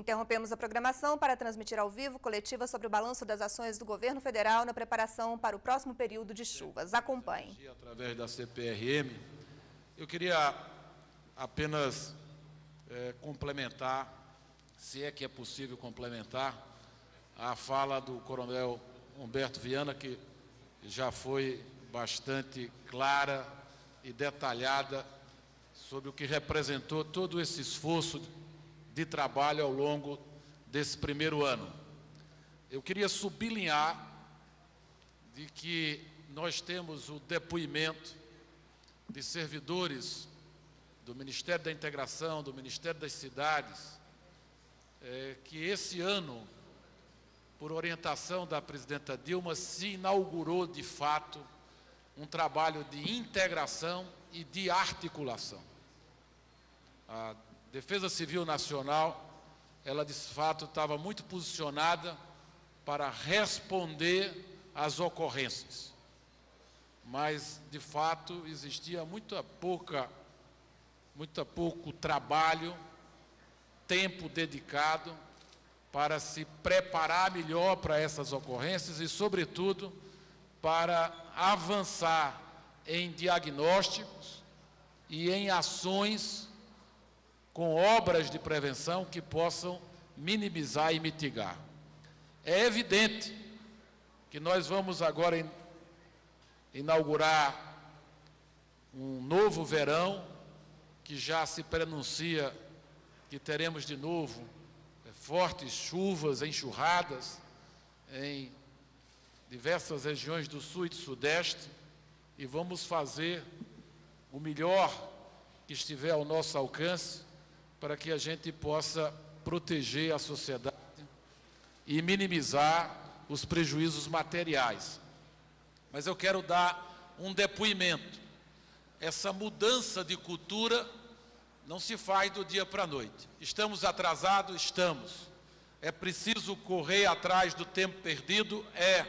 Interrompemos a programação para transmitir ao vivo coletiva sobre o balanço das ações do governo federal na preparação para o próximo período de chuvas. Acompanhe. Através da CPRM, eu queria apenas complementar, se é que é possível complementar, a fala do coronel Humberto Viana, que já foi bastante clara e detalhada sobre o que representou todo esse esforço de trabalho ao longo desse primeiro ano. Eu queria sublinhar de que nós temos o depoimento de servidores do Ministério da Integração, do Ministério das Cidades, que esse ano, por orientação da presidenta Dilma, se inaugurou de fato um trabalho de integração e de articulação. A Defesa Civil Nacional, ela de fato estava muito posicionada para responder às ocorrências, mas de fato existia muito pouco trabalho, tempo dedicado para se preparar melhor para essas ocorrências e, sobretudo, para avançar em diagnósticos e em ações com obras de prevenção que possam minimizar e mitigar. É evidente que nós vamos agora inaugurar um novo verão, que já se prenuncia que teremos de novo fortes chuvas, enxurradas em diversas regiões do sul e do sudeste, e vamos fazer o melhor que estiver ao nosso alcance para que a gente possa proteger a sociedade e minimizar os prejuízos materiais. Mas eu quero dar um depoimento. Essa mudança de cultura não se faz do dia para a noite. Estamos atrasados? Estamos. É preciso correr atrás do tempo perdido?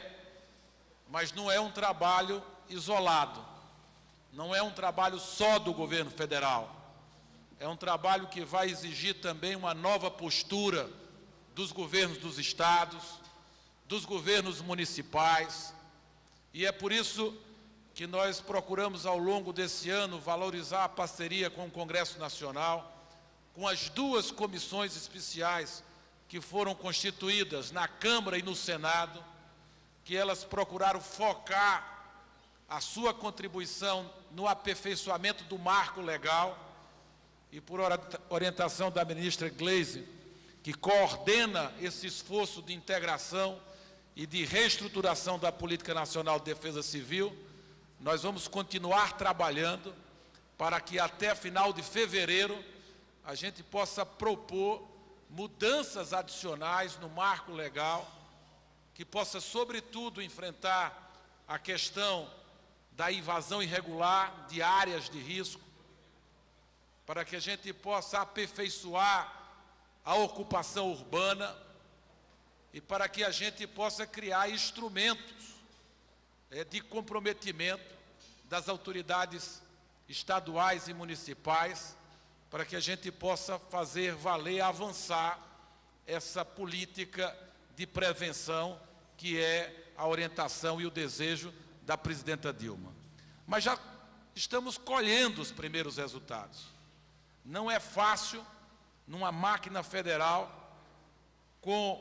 Mas não é um trabalho isolado. Não é um trabalho só do governo federal. É um trabalho que vai exigir também uma nova postura dos governos dos estados, dos governos municipais, e é por isso que nós procuramos, ao longo desse ano, valorizar a parceria com o Congresso Nacional, com as duas comissões especiais que foram constituídas na Câmara e no Senado, que elas procuraram focar a sua contribuição no aperfeiçoamento do marco legal, e por orientação da ministra Gleisi, que coordena esse esforço de integração e de reestruturação da Política Nacional de Defesa Civil, nós vamos continuar trabalhando para que até final de fevereiro a gente possa propor mudanças adicionais no marco legal, que possa, sobretudo, enfrentar a questão da invasão irregular de áreas de risco, para que a gente possa aperfeiçoar a ocupação urbana e para que a gente possa criar instrumentos de comprometimento das autoridades estaduais e municipais, para que a gente possa fazer valer, avançar essa política de prevenção que é a orientação e o desejo da presidenta Dilma. Mas já estamos colhendo os primeiros resultados. Não é fácil, numa máquina federal, com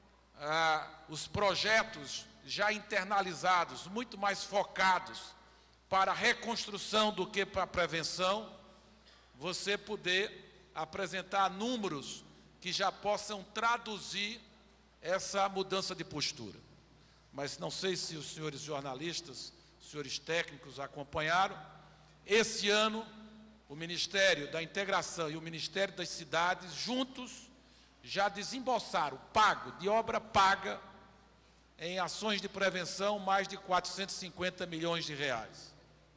os projetos já internalizados, muito mais focados para a reconstrução do que para a prevenção, você poder apresentar números que já possam traduzir essa mudança de postura. Mas não sei se os senhores jornalistas, os senhores técnicos acompanharam, esse ano o Ministério da Integração e o Ministério das Cidades, juntos, já desembolsaram, de obra paga, em ações de prevenção, mais de 450 milhões de reais.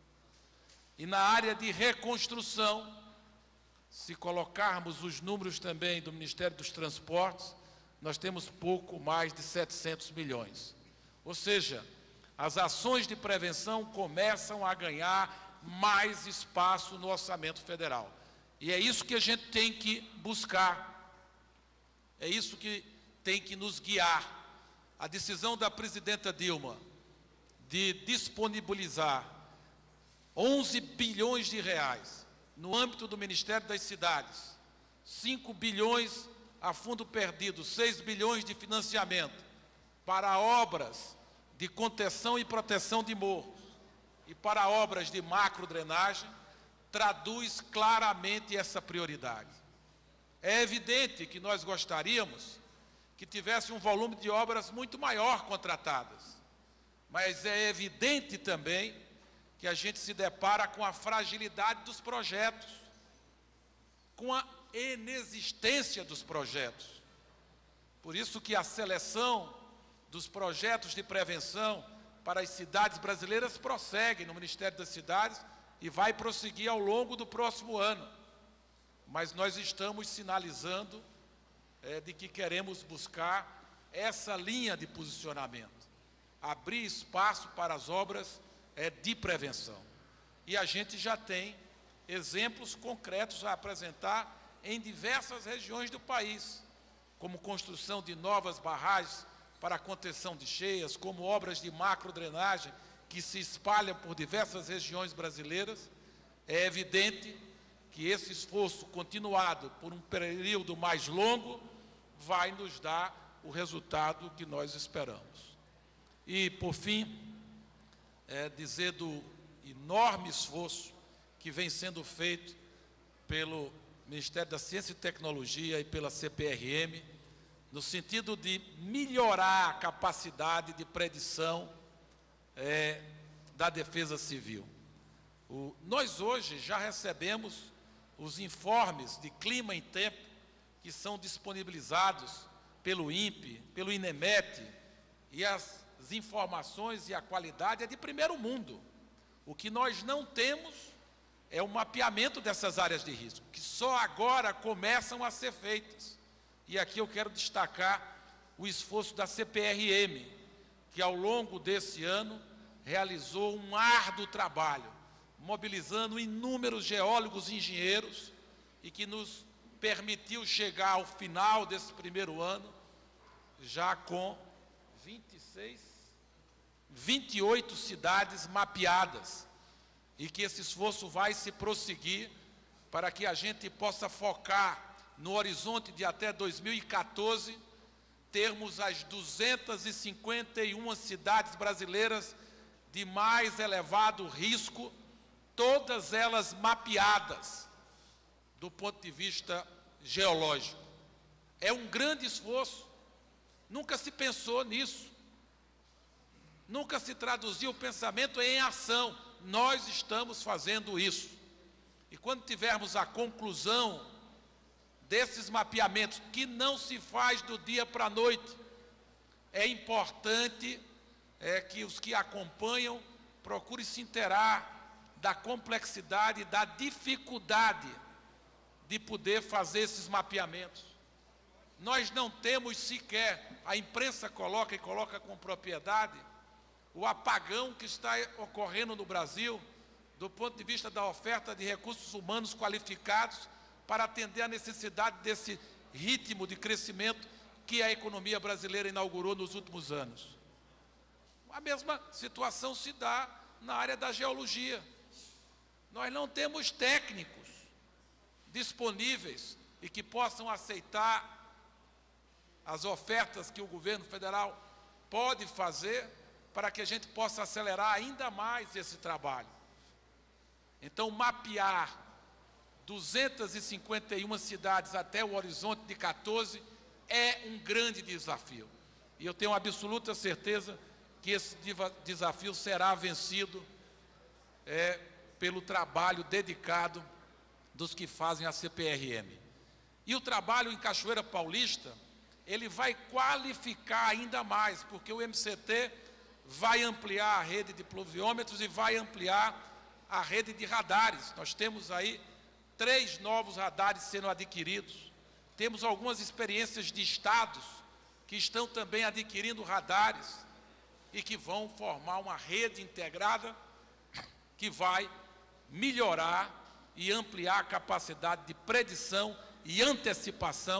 E na área de reconstrução, se colocarmos os números também do Ministério dos Transportes, nós temos pouco mais de 700 milhões. Ou seja, as ações de prevenção começam a ganhar mais espaço no orçamento federal. E é isso que a gente tem que buscar. É isso que tem que nos guiar. A decisão da presidenta Dilma de disponibilizar 11 bilhões de reais no âmbito do Ministério das Cidades, 5 bilhões a fundo perdido, 6 bilhões de financiamento para obras de contenção e proteção de morros e para obras de macrodrenagem, traduz claramente essa prioridade. É evidente que nós gostaríamos que tivesse um volume de obras muito maior contratadas, mas é evidente também que a gente se depara com a fragilidade dos projetos, com a inexistência dos projetos. Por isso que a seleção dos projetos de prevenção para as cidades brasileiras prossegue no Ministério das Cidades e vai prosseguir ao longo do próximo ano. Mas nós estamos sinalizando de que queremos buscar essa linha de posicionamento, abrir espaço para as obras de prevenção. E a gente já tem exemplos concretos a apresentar em diversas regiões do país, como construção de novas barragens para a contenção de cheias, como obras de macrodrenagem que se espalham por diversas regiões brasileiras. É evidente que esse esforço continuado por um período mais longo vai nos dar o resultado que nós esperamos. E, por fim, dizer do enorme esforço que vem sendo feito pelo Ministério da Ciência e Tecnologia e pela CPRM, no sentido de melhorar a capacidade de predição da Defesa Civil. Nós hoje já recebemos os informes de clima e tempo que são disponibilizados pelo INPE, pelo INEMET, e as informações e a qualidade é de primeiro mundo. O que nós não temos é o mapeamento dessas áreas de risco, que só agora começam a ser feitas. E aqui eu quero destacar o esforço da CPRM, que ao longo desse ano realizou um árduo trabalho, mobilizando inúmeros geólogos e engenheiros, e que nos permitiu chegar ao final desse primeiro ano, já com 28 cidades mapeadas, e que esse esforço vai se prosseguir para que a gente possa focar no horizonte de até 2014, termos as 251 cidades brasileiras de mais elevado risco, todas elas mapeadas do ponto de vista geológico. É um grande esforço, nunca se pensou nisso, nunca se traduziu o pensamento em ação. Nós estamos fazendo isso. E quando tivermos a conclusão desses mapeamentos, que não se faz do dia para a noite, é importante que os que acompanham procurem se inteirar da complexidade e da dificuldade de poder fazer esses mapeamentos. Nós não temos sequer, a imprensa coloca com propriedade, o apagão que está ocorrendo no Brasil, do ponto de vista da oferta de recursos humanos qualificados para atender a necessidade desse ritmo de crescimento que a economia brasileira inaugurou nos últimos anos. A mesma situação se dá na área da geologia. Nós não temos técnicos disponíveis e que possam aceitar as ofertas que o governo federal pode fazer para que a gente possa acelerar ainda mais esse trabalho. Então, mapear 251 cidades até o horizonte de 14 é um grande desafio. E eu tenho absoluta certeza que esse desafio será vencido pelo trabalho dedicado dos que fazem a CPRM. E o trabalho em Cachoeira Paulista, ele vai qualificar ainda mais, porque o MCT vai ampliar a rede de pluviômetros e vai ampliar a rede de radares. Nós temos aí 3 novos radares sendo adquiridos. Temos algumas experiências de estados que estão também adquirindo radares e que vão formar uma rede integrada que vai melhorar e ampliar a capacidade de predição e antecipação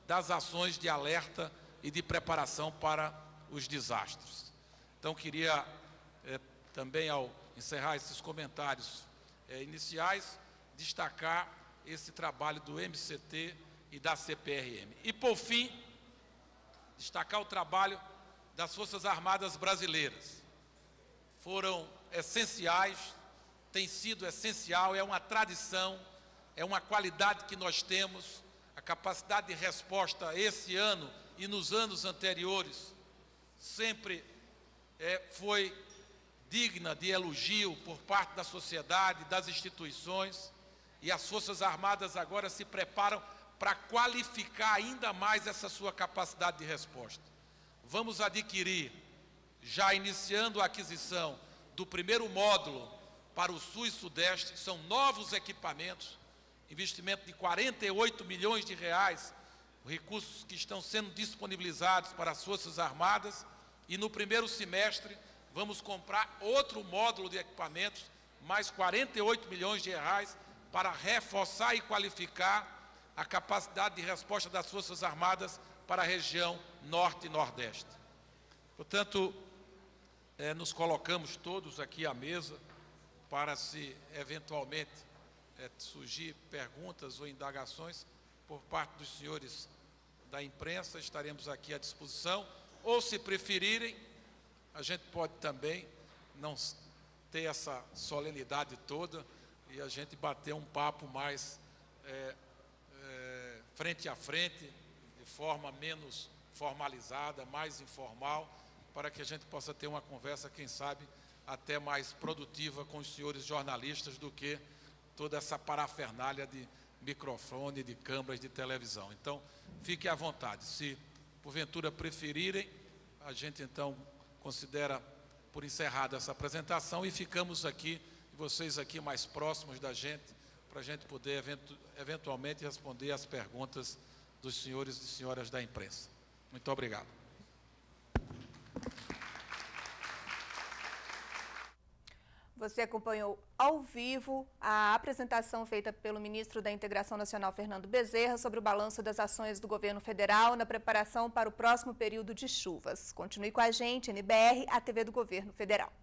das ações de alerta e de preparação para os desastres. Então, queria também, ao encerrar esses comentários iniciais, destacar esse trabalho do MCT e da CPRM. E, por fim, destacar o trabalho das Forças Armadas Brasileiras. Foram essenciais, tem sido essencial, é uma tradição, é uma qualidade que nós temos, a capacidade de resposta esse ano e nos anos anteriores sempre foi digna de elogio por parte da sociedade, das instituições, e as Forças Armadas agora se preparam para qualificar ainda mais essa sua capacidade de resposta. Vamos adquirir, já iniciando a aquisição do primeiro módulo para o Sul e Sudeste, são novos equipamentos, investimento de 48 milhões de reais, recursos que estão sendo disponibilizados para as Forças Armadas, e no primeiro semestre vamos comprar outro módulo de equipamentos, mais 48 milhões de reais, para reforçar e qualificar a capacidade de resposta das Forças Armadas para a região Norte e Nordeste. Portanto, nos colocamos todos aqui à mesa para, se eventualmente surgir perguntas ou indagações por parte dos senhores da imprensa, estaremos aqui à disposição, ou, se preferirem, a gente pode também não ter essa solenidade toda e a gente bater um papo mais frente a frente, de forma menos formalizada, mais informal, para que a gente possa ter uma conversa, quem sabe, até mais produtiva com os senhores jornalistas do que toda essa parafernália de microfone, de câmeras, de televisão. Então, fique à vontade. Se, porventura, preferirem, a gente, então, considera por encerrada essa apresentação e ficamos aqui, vocês aqui mais próximos da gente, para a gente poder, eventualmente, responder às perguntas dos senhores e senhoras da imprensa. Muito obrigado. Você acompanhou ao vivo a apresentação feita pelo ministro da Integração Nacional, Fernando Bezerra, sobre o balanço das ações do governo federal na preparação para o próximo período de chuvas. Continue com a gente, NBR, a TV do Governo Federal.